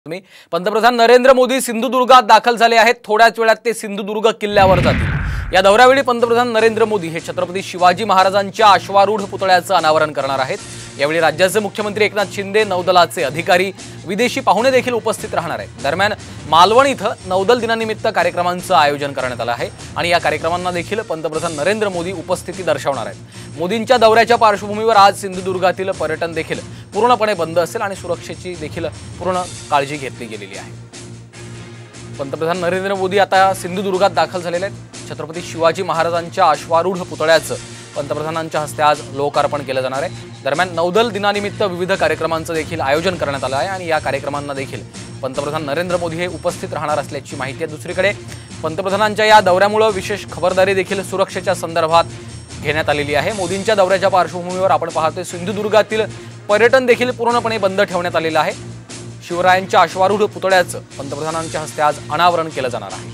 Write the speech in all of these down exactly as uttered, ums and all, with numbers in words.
तुम्ही पंतप्रधान नरेंद्र मोदी सिंधुदुर्गात दाखल झाले आहेत। थोड्याच वेळात ते सिंधुदुर्ग किल्ल्यावर जातील। या दौऱ्यावेळी पंतप्रधान नरेंद्र मोदी हे छत्रपती शिवाजी महाराजांच्या अश्वारूढ पुतळ्याचं अनावरण करणार आहेत। यावेळी राज्याचे मुख्यमंत्री एकनाथ शिंदे, नौदलाचे अधिकारी, विदेशी पाहुणे देखील उपस्थित राहणार आहेत। दरम्यान मालवण इथं नौदल दिनानिमित्त कार्यक्रमांचं आयोजन करण्यात आलं आहे आणि या कार्यक्रमांना देखील पंतप्रधान नरेंद्र मोदी उपस्थिती दर्शवणार आहेत। मोदींच्या दौऱ्याच्या पार्श्वभूमीवर आज सिंधुदुर्गातील पर्यटन देखील पूर्णपणे बंद असेल आणि सुरक्षेची देखील पूर्ण काळजी घेतली गेलेली आहे। पंतप्रधान नरेंद्र मोदी आता सिंधुदुर्गात दाखल झालेले आहेत। छत्रपती शिवाजी महाराजांच्या अश्वारूढ पुतळ्याचं पंतप्रधानांच्या हस्ते आज लोकार्पण केलं जाणार आहे। दरम्यान नौदल दिनानिमित्त विविध कार्यक्रमांचं देखील आयोजन करण्यात आलं आहे आणि या कार्यक्रमांना देखील पंतप्रधान नरेंद्र मोदी हे उपस्थित राहणार असल्याची माहिती आहे। दुसरीकडे पंतप्रधानांच्या या दौऱ्यामुळे विशेष खबरदारी देखील सुरक्षेच्या संदर्भात घेण्यात आलेली आहे। मोदींच्या दौऱ्याच्या पार्श्वभूमीवर आपण पाहतोय सिंधुदुर्गातील पर्यटन देखील पूर्णपणे बंद ठेवण्यात आलेलं आहे। शिवरायांच्या अश्वारूढ पुतळ्याचं पंतप्रधानांच्या हस्ते आज अनावरण केलं जाणार आहे।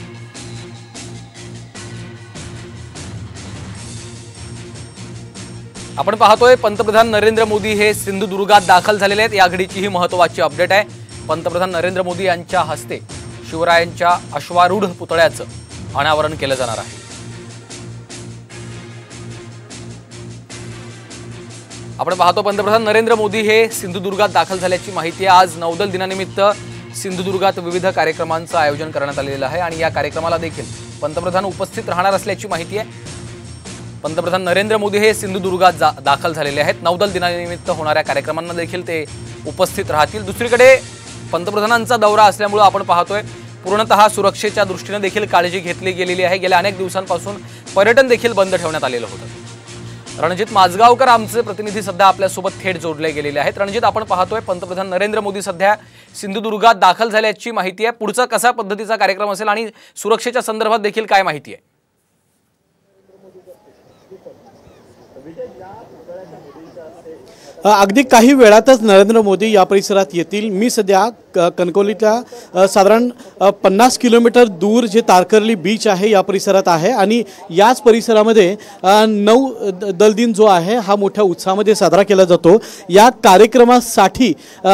आपण पाहतोय पंतप्रधान नरेंद्र मोदी हे सिंधुदुर्गात दाखल झालेले आहेत। या घडीची ही महत्त्वाची अपडेट आहे। पंतप्रधान नरेंद्र मोदी यांच्या हस्ते शिवरायांच्या अश्वारूढ पुतळ्याचं अनावरण केलं जाणार आहे। आपण पाहतो पंतप्रधान नरेंद्र मोदी हे सिंधुदुर्गात दाखल झाल्याची माहिती आहे। आज नौदल दिनानिमित्त सिंधुदुर्गात विविध कार्यक्रमांचं आयोजन करण्यात आलेलं आहे आणि या कार्यक्रमाला देखील पंतप्रधान उपस्थित राहणार असल्याची माहिती आहे। पंतप्रधान नरेंद्र मोदी हे सिंधुदुर्गात दाखल झालेले आहेत। नौदल दिनानिमित्त होणाऱ्या कार्यक्रमांना देखील ते उपस्थित राहतील। दुसरीकडे पंतप्रधानांचा दौरा असल्यामुळे आपण पाहतोय पूर्णतः सुरक्षेच्या दृष्टीने देखील काळजी घेतली गेलेली आहे। गेल्या अनेक दिवसांपासून पर्यटन देखील बंद ठेवण्यात आलेलं होतं। रणजित माजगावकर आमचे प्रतिनिधी सध्या आपल्या सोबत थेट जोडले गेलेले आहेत। रणजित, आपण पाहतोय पंतप्रधान नरेंद्र मोदी सध्या सिंधुदुर्गात दाखल झाल्याची माहिती आहे। पुढचा कसा पद्धतीचा कार्यक्रम असेल आणि सुरक्षेच्या संदर्भात देखील काय माहिती आहे? अगदी काही वेळातच नरेंद्र मोदी या परिसरात येतील। मी सध्या कणकवलीच्या साधारण पन्नास किलोमीटर दूर जे तारकर्ली बीच आहे या परिसरात आहे आणि याच परिसरामध्ये नऊ दल दिन जो आहे हा मोठ्या उत्साहामध्ये साजरा केला जातो। या कार्यक्रमासाठी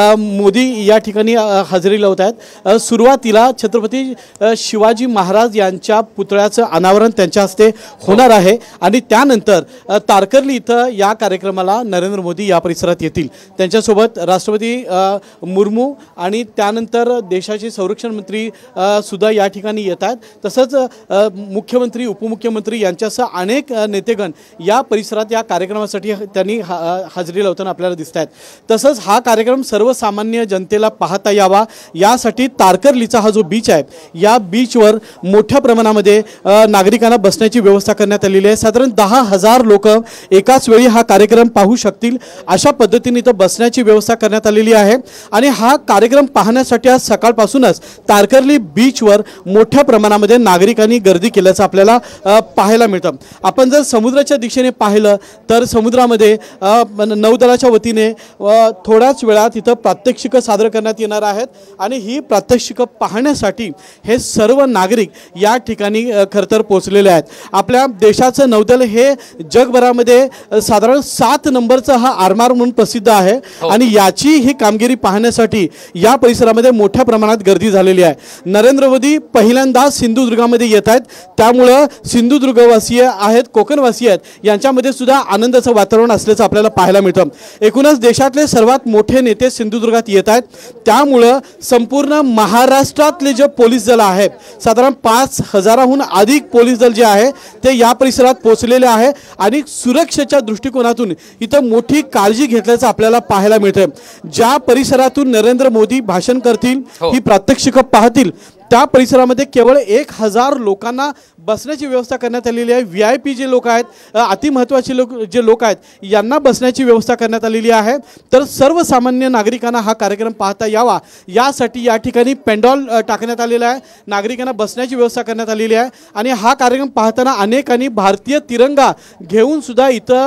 मोदी या ठिकाणी हजेरी लावत आहेत। सुरुवातीला छत्रपती शिवाजी महाराज यांच्या पुतळ्याचं अनावरण त्यांच्या हस्ते होणार आहे आणि त्यानंतर तारकर्ली इथं या कार्यक्रमाला नरेंद्र मोदी या परिसरात येतील। त्यांच्यासोबत राष्ट्रपती मुर्मू आणि त्यानंतर देशाचे संरक्षण मंत्री सुद्धा या ठिकाणी येत आहेत। तसंच मुख्यमंत्री, उपमुख्यमंत्री यांच्यासह अनेक नेतेगण या परिसरात या कार्यक्रमासाठी त्यांनी हजेरी लावताना आपल्याला दिसत आहेत। तसंच हा कार्यक्रम सर्वसामान्य जनतेला पाहता यावा यासाठी तारकर्लीचा हा जो बीच आहे या बीचवर मोठ्या प्रमाणामध्ये नागरिकांना बसण्याची व्यवस्था करण्यात आलेली आहे। साधारण दहा हजार लोक एकाच वेळी हा कार्यक्रम पाहू शकतील अशा पद्धतीने इथं बसण्याची व्यवस्था करण्यात आलेली आहे आणि हा कार्यक्रम पाहण्यासाठी आज सकाळपासूनच तारकर्ली बीचवर मोठ्या प्रमाणामध्ये नागरिकांनी गर्दी केल्याचं आपल्याला पाहायला मिळतं। आपण जर समुद्राच्या दिशेने पाहिलं तर समुद्रामध्ये नौदलाच्या वतीने थोड्याच वेळात इथं प्रात्यक्षिकं सादर करण्यात येणार आहेत आणि ही प्रात्यक्षिकं पाहण्यासाठी हे सर्व नागरिक या ठिकाणी खरं तर पोहोचलेले आहेत। आपल्या देशाचं नौदल हे जगभरामध्ये साधारण सात नंबरचा हा आरमार म्हणून प्रसिद्ध आहे आणि याची ही कामगिरी पाहण्यासाठी या परिसरामध्ये मोठ्या प्रमाणात गर्दी झालेली आहे। नरेंद्र मोदी पहिल्यांदा सिंधुदुर्गामध्ये येत आहेत, त्यामुळं सिंधुदुर्गवासीय आहेत, कोकणवासी आहेत यांच्यामध्ये सुद्धा आनंदाचं वातावरण असल्याचं आपल्याला पाहायला मिळतं। एकूणच देशातले सर्वात मोठे नेते सिंधुदुर्गात येत आहेत, त्यामुळं संपूर्ण महाराष्ट्रातले जे पोलीस दल आहे साधारण पाच हजाराहून अधिक पोलीस दल जे आहे ते या परिसरात पोहोचलेले आहे आणि सुरक्षेच्या दृष्टिकोनातून इथं मोठी काळजी घेतल्याचं आपल्याला पाहायला मिळतं। ज्या परिसरातून नरेंद्र मोदी भाषण करतील, ही प्रात्यक्षिकं पाहतील, त्या परिसरामध्ये केवळ एक हजार लोकांना बसण्याची व्यवस्था करण्यात आलेली आहे। व्ही आय पी जे लोक आहेत, अति महत्त्वाचे लोक जे लोक आहेत यांना बसण्याची व्यवस्था करण्यात आलेली आहे। तर सर्वसामान्य नागरिकांना हा कार्यक्रम पाहता यावा यासाठी या ठिकाणी पेंडॉल टाकण्यात आलेला आहे, नागरिकांना बसण्याची व्यवस्था करण्यात आलेली आहे आणि हा कार्यक्रम पाहताना अनेकांनी भारतीय तिरंगा घेऊन सुद्धा इथं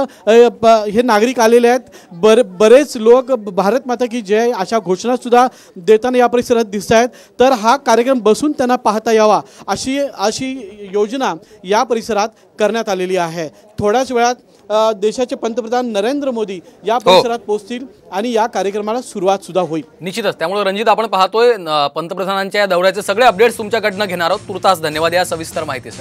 हे नागरिक आलेले आहेत। बर बरेच लोक भारत माता की जय अशा घोषणा सुद्धा देताना या परिसरात दिसत आहेत। तर हा कार्यक्रम बसून त्यांना पाहता यावा अशी अशी योजना या परिसरात करण्यात आलेली आहे। थोड्याच वेळात अ, देशाचे पंतप्रधान नरेंद्र मोदी या परिसरात पोहोचतील आणि या कार्यक्रमाला सुरुवात सुद्धा होईल. निश्चितच. त्यामुळे रणजित, आपण पाहतोय न- पंतप्रधानांच्या या दौऱ्याचे सगळे अपडेट्स तुमच्याकडनं घेणार आहोत. तुर्तास धन्यवाद या सविस्तर माहितीसाठी.